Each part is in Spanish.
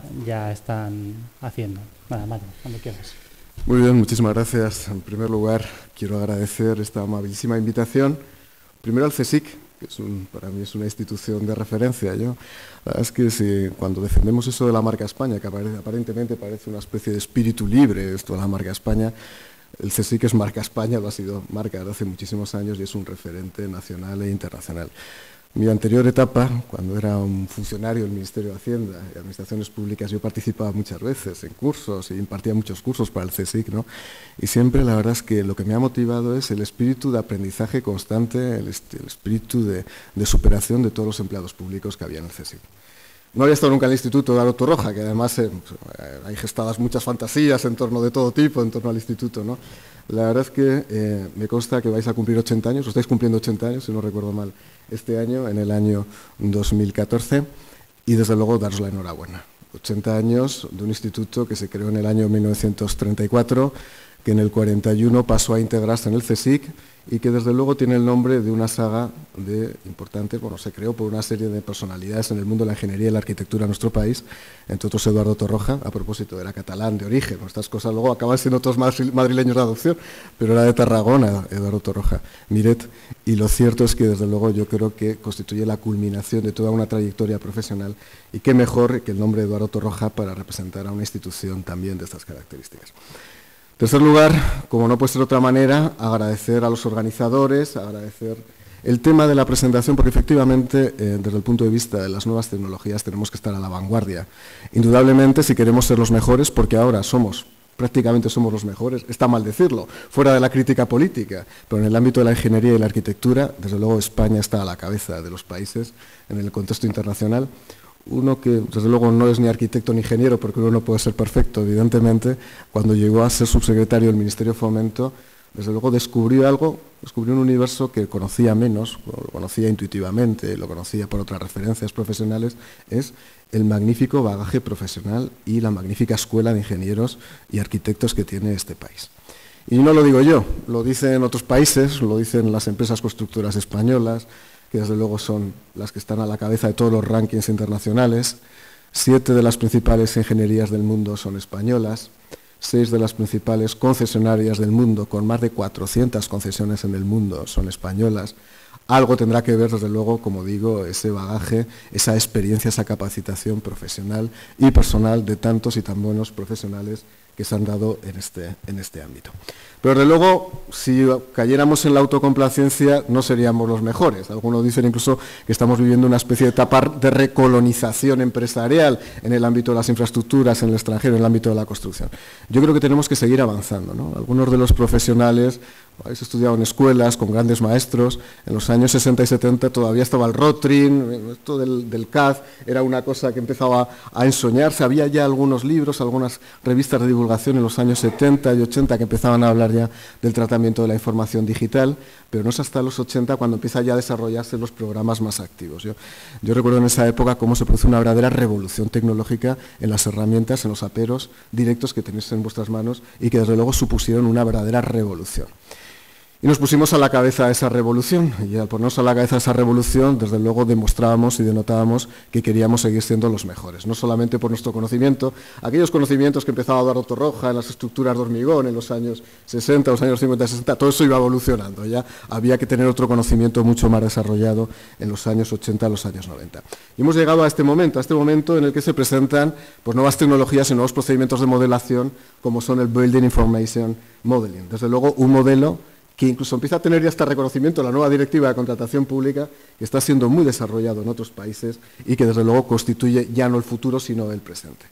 ya están haciendo. Nada, Mario, cuando quieras. Muy bien, muchísimas gracias. En primer lugar, quiero agradecer esta amabilísima invitación. Primero al CSIC, que para mí es una institución de referencia. La verdad es que cuando defendemos eso de la marca España, que aparentemente parece una especie de espíritu libre, esto de la marca España, el CSIC es marca España, lo ha sido marca desde hace muchísimos años y es un referente nacional e internacional. Mi anterior etapa, cuando era un funcionario del Ministerio de Hacienda y Administraciones Públicas, yo participaba muchas veces en cursos y impartía muchos cursos para el CSIC, ¿no? Y siempre la verdad es que lo que me ha motivado es el espíritu de aprendizaje constante, el espíritu de superación de todos los empleados públicos que había en el CSIC. No había estado nunca en el Instituto de Aro Torroja, que además hay gestadas muchas fantasías en torno de todo tipo, en torno al instituto, ¿no? La verdad es que me consta que vais a cumplir 80 años, o estáis cumpliendo 80 años, si no recuerdo mal, este año, en el año 2014, y desde luego daros la enhorabuena. 80 años de un instituto que se creó en el año 1934, que en el 41 pasó a integrarse en el CSIC y que desde luego tiene el nombre de una saga de importantes, bueno, se creó por una serie de personalidades en el mundo de la ingeniería y la arquitectura en nuestro país, entre otros Eduardo Torroja, a propósito, era catalán de origen, estas cosas luego acaban siendo todos madrileños de adopción, pero era de Tarragona, Eduardo Torroja Miret, y lo cierto es que desde luego yo creo que constituye la culminación de toda una trayectoria profesional y qué mejor que el nombre de Eduardo Torroja para representar a una institución también de estas características. En tercer lugar, como no puede ser de otra manera, agradecer a los organizadores, agradecer el tema de la presentación, porque efectivamente, desde el punto de vista de las nuevas tecnologías, tenemos que estar a la vanguardia. Indudablemente, si queremos ser los mejores, porque ahora prácticamente somos los mejores, está mal decirlo, fuera de la crítica política, pero en el ámbito de la ingeniería y la arquitectura, desde luego España está a la cabeza de los países en el contexto internacional. Uno que, desde luego, no es ni arquitecto ni ingeniero, porque uno no puede ser perfecto, evidentemente, cuando llegó a ser subsecretario del Ministerio de Fomento, desde luego descubrió un universo que conocía menos, lo conocía intuitivamente, lo conocía por otras referencias profesionales, es el magnífico bagaje profesional y la magnífica escuela de ingenieros y arquitectos que tiene este país. Y no lo digo yo, lo dicen otros países, lo dicen las empresas constructoras españolas, que desde luego son las que están a la cabeza de todos los rankings internacionales. 7 de las principales ingenierías del mundo son españolas, 6 de las principales concesionarias del mundo, con más de 400 concesiones en el mundo, son españolas. Algo tendrá que ver, desde luego, como digo, ese bagaje, esa experiencia, esa capacitación profesional y personal de tantos y tan buenos profesionales que se han dado en este ámbito. Pero, desde luego, si cayéramos en la autocomplacencia, no seríamos los mejores. Algunos dicen incluso que estamos viviendo una especie de etapa de recolonización empresarial en el ámbito de las infraestructuras, en el extranjero, en el ámbito de la construcción. Yo creo que tenemos que seguir avanzando, ¿no? Algunos de los profesionales, habéis estudiado en escuelas con grandes maestros, en los años 60 y 70 todavía estaba el Rotring, esto del CAD era una cosa que empezaba a ensoñarse, había ya algunos libros, algunas revistas de divulgación en los años 70 y 80 que empezaban a hablar ya del tratamiento de la información digital, pero no es hasta los 80 cuando empieza ya a desarrollarse los programas más activos. Yo recuerdo en esa época cómo se produce una verdadera revolución tecnológica en las herramientas, en los aperos directos que tenéis en vuestras manos y que desde luego supusieron una verdadera revolución. Y nos pusimos a la cabeza de esa revolución, y al ponernos a la cabeza de esa revolución, desde luego demostrábamos y denotábamos que queríamos seguir siendo los mejores, no solamente por nuestro conocimiento, aquellos conocimientos que empezaba Eduardo Torroja en las estructuras de hormigón en los años 60, los años 50 y 60, todo eso iba evolucionando, ya había que tener otro conocimiento mucho más desarrollado en los años 80, los años 90. Y hemos llegado a este momento en el que se presentan pues, nuevas tecnologías y nuevos procedimientos de modelación, como son el Building Information Modeling. Desde luego, un modelo que incluso empieza a tener ya este reconocimiento la nueva directiva de contratación pública, que está siendo muy desarrollado en otros países y que desde luego constituye ya no el futuro, sino el presente.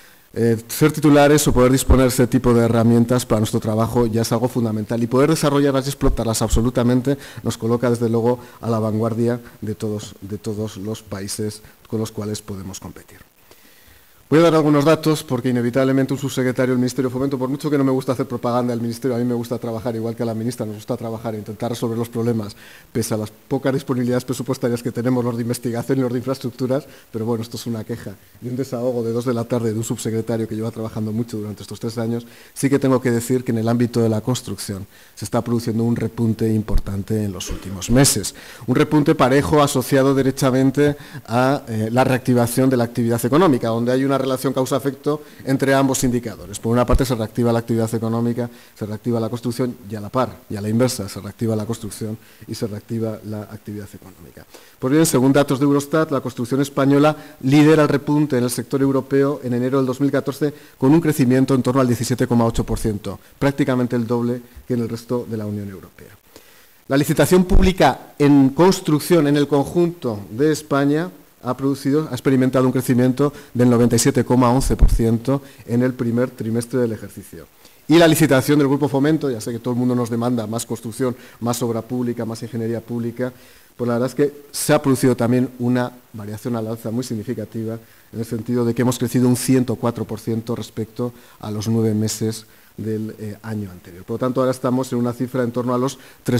Ser titulares o poder disponer de este tipo de herramientas para nuestro trabajo ya es algo fundamental y poder desarrollarlas y explotarlas absolutamente nos coloca desde luego a la vanguardia de todos los países con los cuales podemos competir. Voy a dar algunos datos porque inevitablemente un subsecretario del Ministerio de Fomento, por mucho que no me gusta hacer propaganda del Ministerio, a mí me gusta trabajar igual que a la ministra, nos gusta trabajar e intentar resolver los problemas pese a las pocas disponibilidades presupuestarias que tenemos los de investigación y los de infraestructuras, pero bueno, esto es una queja y un desahogo de 2 de la tarde de un subsecretario que lleva trabajando mucho durante estos 3 años. Sí que tengo que decir que en el ámbito de la construcción se está produciendo un repunte importante en los últimos meses, un repunte parejo asociado derechamente a la reactivación de la actividad económica, donde hay una una relación causa-efecto entre ambos indicadores. Por una parte se reactiva la actividad económica, se reactiva la construcción, y a la par, y a la inversa, se reactiva la construcción y se reactiva la actividad económica. Pues bien, según datos de Eurostat, la construcción española lidera el repunte en el sector europeo en enero del 2014 con un crecimiento en torno al 17,8%, prácticamente el doble que en el resto de la Unión Europea. La licitación pública en construcción en el conjunto de España ha experimentado un crecimiento del 97,11% en el primer trimestre del ejercicio. Y la licitación del Grupo Fomento, ya sé que todo el mundo nos demanda más construcción, más obra pública, más ingeniería pública, pues la verdad es que se ha producido también una variación al alza muy significativa, en el sentido de que hemos crecido un 104% respecto a los 9 meses del año anterior. Por lo tanto, ahora estamos en una cifra en torno a los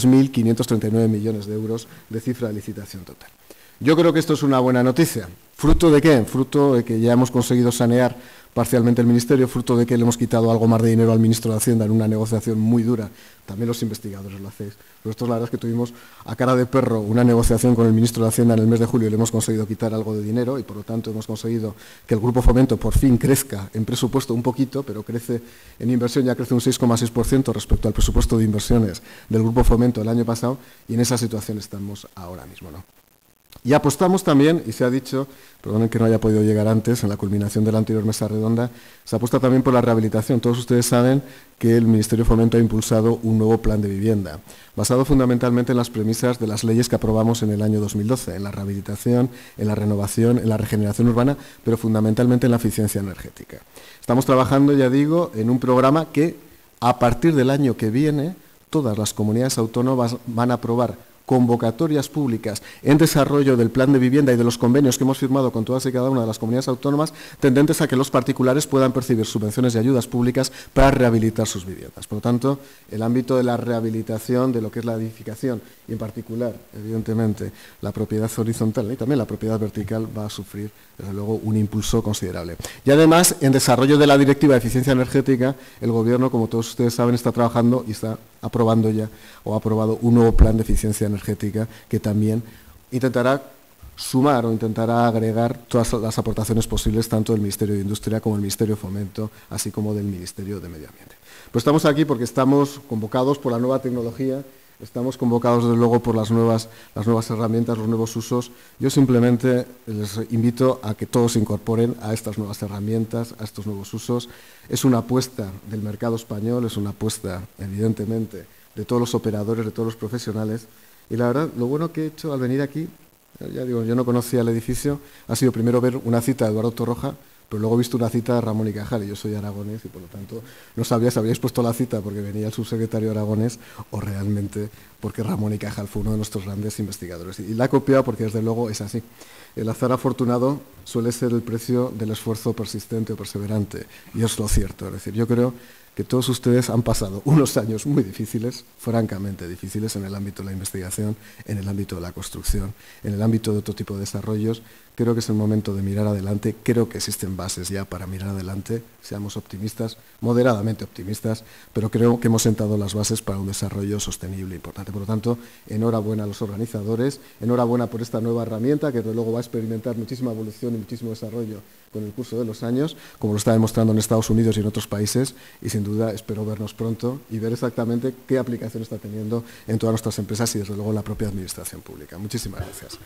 3.539 millones de euros de cifra de licitación total. Yo creo que esto es una buena noticia. ¿Fruto de qué? Fruto de que ya hemos conseguido sanear parcialmente el Ministerio, fruto de que le hemos quitado algo más de dinero al Ministro de Hacienda en una negociación muy dura. También los investigadores lo hacéis. Nosotros la verdad es que tuvimos a cara de perro una negociación con el Ministro de Hacienda en el mes de julio y le hemos conseguido quitar algo de dinero y por lo tanto hemos conseguido que el Grupo Fomento por fin crezca en presupuesto un poquito, pero crece en inversión, ya crece un 6,6% respecto al presupuesto de inversiones del Grupo Fomento el año pasado y en esa situación estamos ahora mismo, ¿no? Y apostamos también, y se ha dicho, perdonen que no haya podido llegar antes, en la culminación de la anterior mesa redonda, se apuesta también por la rehabilitación. Todos ustedes saben que el Ministerio de Fomento ha impulsado un nuevo plan de vivienda, basado fundamentalmente en las premisas de las leyes que aprobamos en el año 2012, en la rehabilitación, en la renovación, en la regeneración urbana, pero fundamentalmente en la eficiencia energética. Estamos trabajando, ya digo, en un programa que, a partir del año que viene, todas las comunidades autónomas van a aprobar convocatorias públicas en desarrollo del plan de vivienda y de los convenios que hemos firmado con todas y cada una de las comunidades autónomas, tendentes a que los particulares puedan percibir subvenciones y ayudas públicas para rehabilitar sus viviendas. Por lo tanto, el ámbito de la rehabilitación, de lo que es la edificación, y en particular, evidentemente, la propiedad horizontal y también la propiedad vertical va a sufrir, desde luego, un impulso considerable. Y además, en desarrollo de la Directiva de Eficiencia Energética, el Gobierno, como todos ustedes saben, está trabajando y está aprobando ya, o ha aprobado un nuevo plan de eficiencia energética que también intentará sumar o intentará agregar todas las aportaciones posibles tanto del Ministerio de Industria como del Ministerio de Fomento, así como del Ministerio de Medio Ambiente. Pues estamos aquí porque estamos convocados por la nueva tecnología, estamos convocados desde luego por las nuevas herramientas, los nuevos usos. Yo simplemente les invito a que todos se incorporen a estas nuevas herramientas, a estos nuevos usos. Es una apuesta del mercado español, es una apuesta evidentemente de todos los operadores, de todos los profesionales. Y la verdad, lo bueno que he hecho al venir aquí, ya digo, yo no conocía el edificio, ha sido primero ver una cita de Eduardo Torroja, pero luego he visto una cita de Ramón y Cajal, y yo soy aragonés y por lo tanto no sabía si habíais puesto la cita porque venía el subsecretario aragonés o realmente porque Ramón y Cajal fue uno de nuestros grandes investigadores. Y la he copiado porque desde luego es así. El azar afortunado suele ser el precio del esfuerzo persistente o perseverante, y es lo cierto. Es decir, yo creo que todos ustedes han pasado unos años muy difíciles, francamente difíciles, en el ámbito de la investigación, en el ámbito de la construcción, en el ámbito de otro tipo de desarrollos. Creo que es el momento de mirar adelante, creo que existen bases ya para mirar adelante, seamos optimistas, moderadamente optimistas, pero creo que hemos sentado las bases para un desarrollo sostenible e importante. Por lo tanto, enhorabuena a los organizadores, enhorabuena por esta nueva herramienta que desde luego va a experimentar muchísima evolución y muchísimo desarrollo con el curso de los años, como lo está demostrando en Estados Unidos y en otros países, y sin duda espero vernos pronto y ver exactamente qué aplicación está teniendo en todas nuestras empresas y desde luego en la propia administración pública. Muchísimas gracias.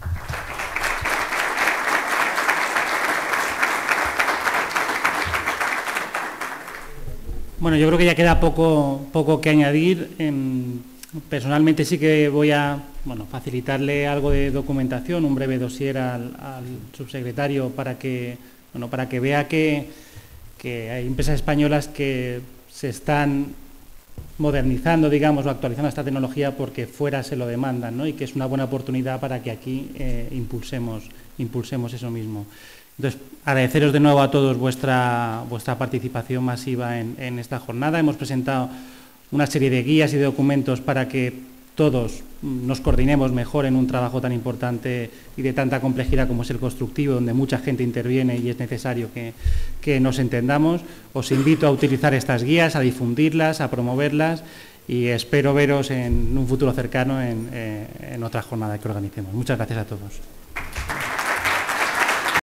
Bueno, yo creo que ya queda poco que añadir. Personalmente sí que voy a facilitarle algo de documentación, un breve dossier al subsecretario para que vea que hay empresas españolas que se están modernizando, digamos, o actualizando esta tecnología porque fuera se lo demandan, ¿no? Y que es una buena oportunidad para que aquí impulsemos eso mismo. Entonces, agradeceros de nuevo a todos vuestra participación masiva en esta jornada. Hemos presentado una serie de guías y de documentos para que todos nos coordinemos mejor en un trabajo tan importante y de tanta complejidad como es el constructivo, donde mucha gente interviene y es necesario que nos entendamos. Os invito a utilizar estas guías, a difundirlas, a promoverlas y espero veros en un futuro cercano en otra jornada que organicemos. Muchas gracias a todos.